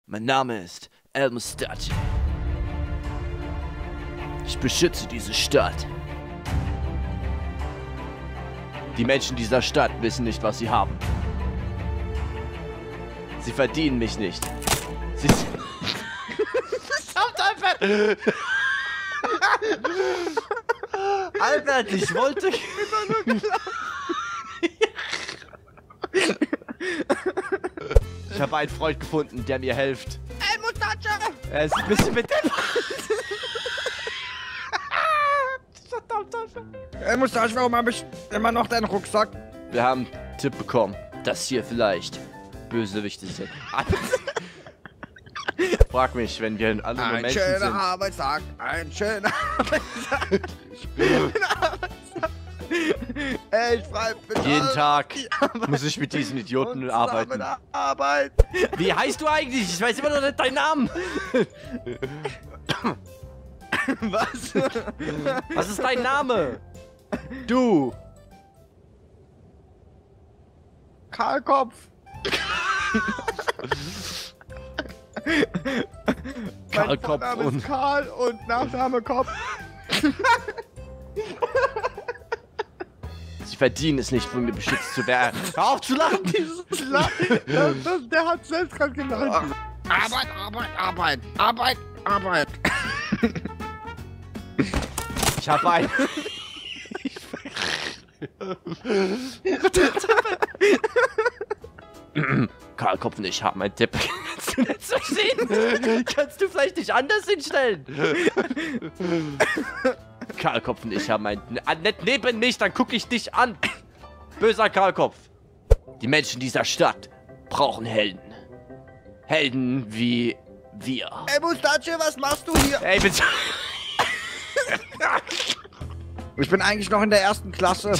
Mein Name ist El Mustache. Ich beschütze diese Stadt. Die Menschen dieser Stadt wissen nicht, was sie haben. Sie verdienen mich nicht. Sie... Albert! Albert, ich wollte... Ich habe einen Freund gefunden, der mir hilft. El Mustache! Er ist ein bisschen bedeppert. El Mustache, warum habe ich immer noch deinen Rucksack? Wir haben einen Tipp bekommen, dass hier vielleicht Bösewichte sind. Frag mich, wenn wir alle nur Ein Menschen schöner sind. Arbeitstag, ein schöner Arbeitstag. Ich frei bin Jeden Tag muss ich mit diesen Idioten arbeiten. Arbeit. Wie heißt du eigentlich? Ich weiß immer noch nicht deinen Namen. Was? Was ist dein Name? Du. Karl Kopf. Karl Kopf Name und... ist Karl und Nachname Kopf. Sie verdienen es nicht, von mir beschützt zu werden. Hör auf zu lachen! Der hat selbst gerade gelacht. Arbeit, Arbeit, Arbeit, Arbeit, Arbeit. Ich habe ein... Karl Kopf und ich haben einen Tipp. Kannst du nicht so sehen? Kannst du vielleicht nicht anders hinstellen? Karl Kopf und ich haben einen... Nicht neben mich, dann gucke ich dich an. Böser Karl Kopf. Die Menschen dieser Stadt brauchen Helden. Helden wie wir. Ey, Mustache, was machst du hier? Ey, bitte... Ich bin eigentlich noch in der 1. Klasse.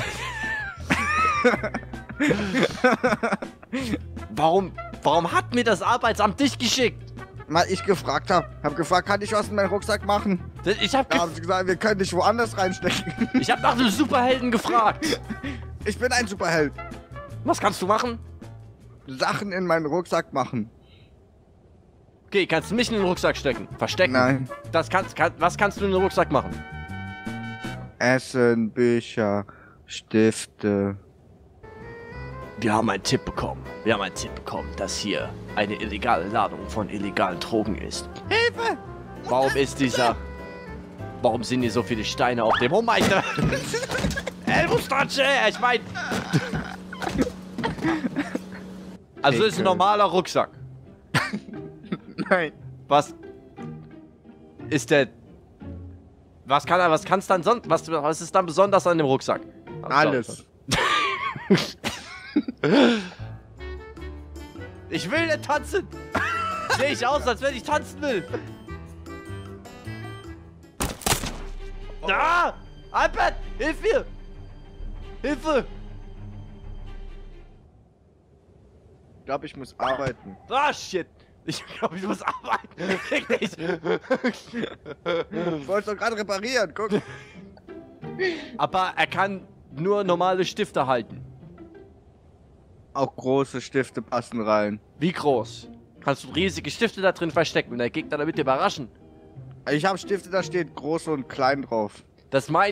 Warum hat mir das Arbeitsamt dich geschickt? Weil ich gefragt habe. Hab gefragt, kann ich was in meinen Rucksack machen? Ich hab, Da haben sie gesagt, wir können dich woanders reinstecken. ich hab nach einem Superhelden gefragt. Ich bin ein Superheld. Was kannst du machen? Sachen in meinen Rucksack machen. Okay, kannst du mich in den Rucksack stecken? Verstecken? Nein. Was kannst du in den Rucksack machen? Essen, Bücher, Stifte. Wir haben einen Tipp bekommen. Dass hier eine illegale Ladung von illegalen Drogen ist. Hilfe! Warum sind hier so viele Steine auf dem... Oh mein Gott! El Mustache! Ich mein... Also ist ein normaler Rucksack. Nein. Was ist der... Was kannst dann sonst... Was ist dann besonders an dem Rucksack? Alles. Ich will nicht tanzen! Sehe ich aus, als wenn ich tanzen will! Da! Albert! Hilf mir! Hilfe! Ich glaube, ich muss arbeiten. Ah, shit! Ich glaube, ich muss arbeiten! Fick dich! Ich wollte es doch gerade reparieren, guck. Aber er kann nur normale Stifte halten. Auch große Stifte passen rein. Wie groß? Kannst du riesige Stifte da drin verstecken und der Gegner damit überraschen? Ich habe Stifte, da steht groß und klein drauf. Das meint...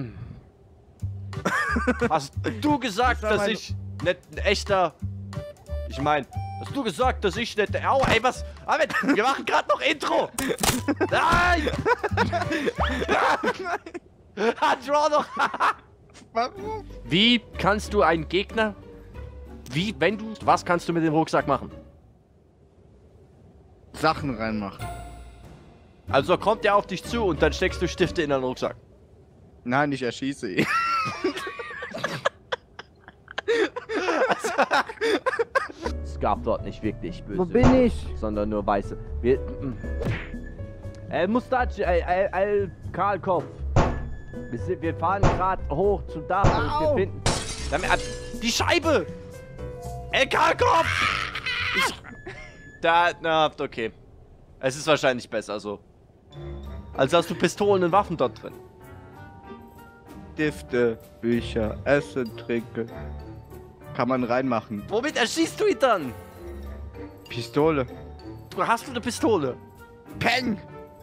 Hast du gesagt, dass ich nicht ein echter... Ich meine, hast du gesagt, dass ich nicht... Au, ey, was... Albert, wir machen gerade noch Intro! Nein! Draw noch! Warum? Wie kannst du einen Gegner... Was kannst du mit dem Rucksack machen? Sachen reinmachen. Also kommt er auf dich zu und dann steckst du Stifte in deinen Rucksack. Nein, ich erschieße ihn. Es gab dort nicht wirklich böse. Wo bin ich? Sondern nur weiße. Mustache, Karl Kopf. Wir fahren gerade hoch zum Dach und wir finden... Die Scheibe! Karl Kopf! Okay. Es ist wahrscheinlich besser so. Also hast du Pistolen und Waffen dort drin. Stifte, Bücher, Essen, Trinken. Kann man reinmachen. Womit erschießt du ihn dann? Pistole. hast du eine Pistole? Peng!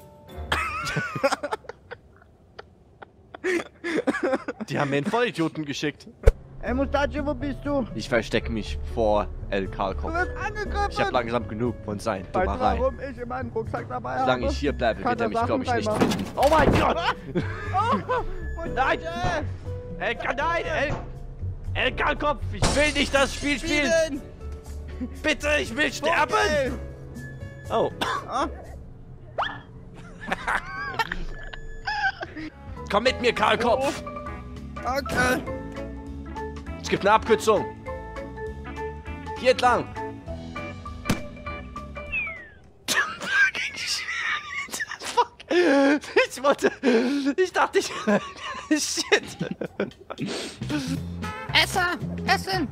Die haben mir einen Vollidioten geschickt. Ey, Mustache, wo bist du? Ich verstecke mich vor El Du Karlkopf. wirst angegriffen! Ich habe langsam genug von seinen Weißt du, Dummerei. warum ich in meinen Rucksack dabei habe? Solange ich hier bleibe, Kann wird er mich, er glaube ich, nicht Sachen finden. Oh mein Gott! Oh, Nein! Nein! El Karlkopf! Ich will nicht das Spiel spielen! Bitte, ich will sterben! Oh. Ah. Komm mit mir, Karlkopf! Okay. Es gibt eine Abkürzung. Hier entlang. Fuck. Ich dachte, shit. Essen!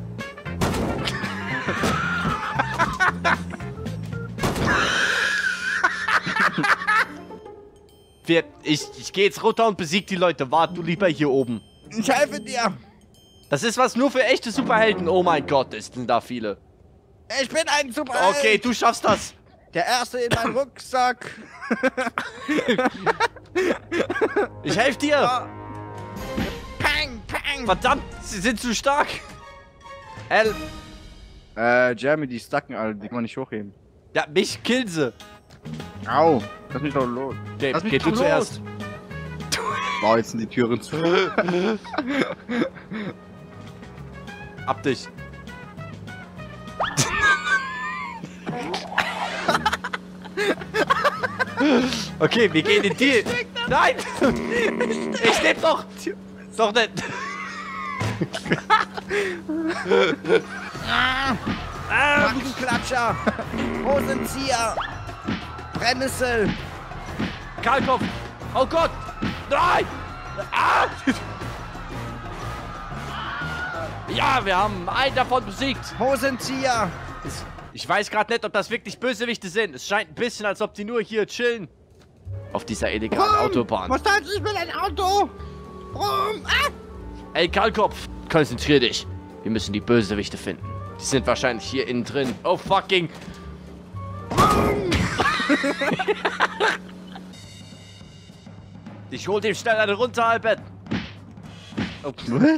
Ich gehe jetzt runter und besieg die Leute. Wart du lieber hier oben. Ich helfe dir! Das ist was nur für echte Superhelden. Oh mein Gott, es sind da viele. Ich bin ein Superheld! Okay, du schaffst das. Der Erste in meinen Rucksack! Ich helfe dir. Ah. Peng! Verdammt, sie sind zu stark. Jeremy, die stacken alle, die kann man nicht hochheben. Ja, mich killen sie. Au! Lass mich doch los. Okay, Lass mich geh doch du los. zuerst. Wow, jetzt sind die Türen zu. Ab dich. Okay, wir gehen in die. Nein! Ich nehm doch! Doch nicht! Klatscher! Hosenzieher! Brennnessel! Karlkopf! Oh Gott! Nein! Ah! Ja, wir haben einen davon besiegt. Hosenzieher! Ich weiß gerade nicht, ob das wirklich Bösewichte sind. Es scheint ein bisschen, als ob die nur hier chillen. Auf dieser illegalen Autobahn. Was heißt, ich will ein Auto? Rum! Ah! Ey, Karlkopf, konzentrier dich. Wir müssen die Bösewichte finden. Die sind wahrscheinlich hier innen drin. Oh, fucking. Ich hol dem schnell eine runter, Albert. Oh.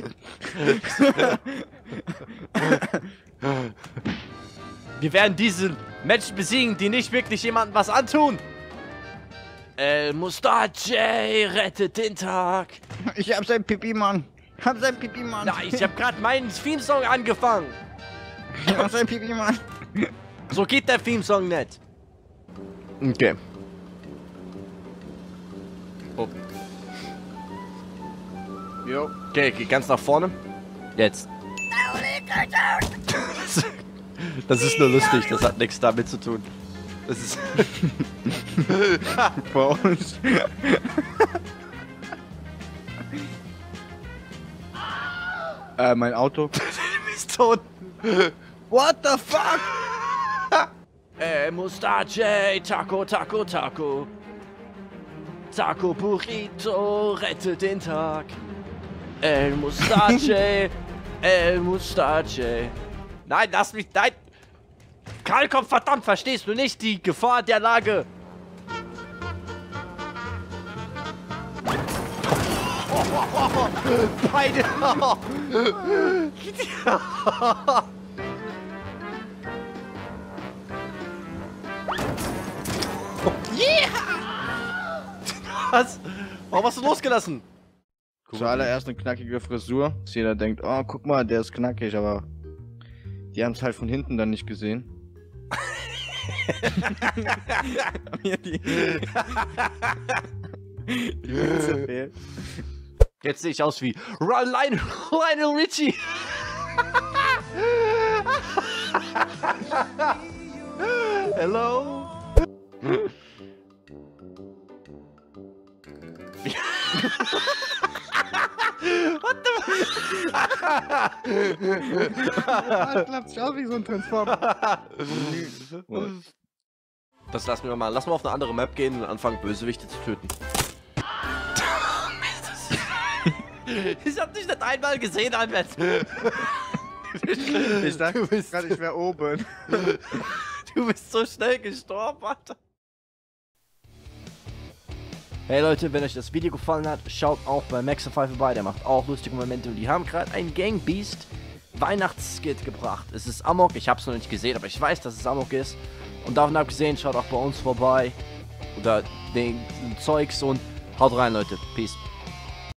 Wir werden diese Menschen besiegen, die nicht wirklich jemandem was antun. El Mustache rettet den Tag. Ich hab sein Pipi-Mann. Hab sein Pipi-Mann. Nein, ich hab gerade meinen Theme-Song angefangen. Ich hab sein Pipi-Mann. So geht der Theme-Song nicht. Okay. Oh. Jo. Okay, geh ganz nach vorne. Jetzt. Das ist nur lustig, das hat nichts damit zu tun. Das ist. Bei uns. Mein Auto. Du bist tot. What the fuck? Mustache, Taco, Taco, Taco. Taco Burrito rettet den Tag. El Mustache, El Mustache. Nein, lass mich, nein. Karlkopf, verdammt, verstehst du nicht die Gefahr der Lage? Beide. Was? Warum hast du losgelassen? Zuallererst eine knackige Frisur. Dass jeder denkt, oh, guck mal, der ist knackig, aber die haben es halt von hinten dann nicht gesehen. Jetzt sehe ich aus wie Lionel Richie. Hello. What the? Klappt schon wie so ein Transformer. Das lassen wir mal. Lass mal auf eine andere Map gehen und anfangen, Bösewichte zu töten. Ich hab dich nicht einmal gesehen, Albert. Ich dachte gerade, ich wäre oben. Du bist so schnell gestorben, Alter. Hey Leute, wenn euch das Video gefallen hat, schaut auch bei Maxify vorbei. Der macht auch lustige Momente. Und die haben gerade ein Gangbeast Weihnachtsskit gebracht. Es ist Amok. Ich habe es noch nicht gesehen, aber ich weiß, dass es Amok ist. Und davon abgesehen, schaut auch bei uns vorbei. Oder den Zeugs und haut rein, Leute. Peace.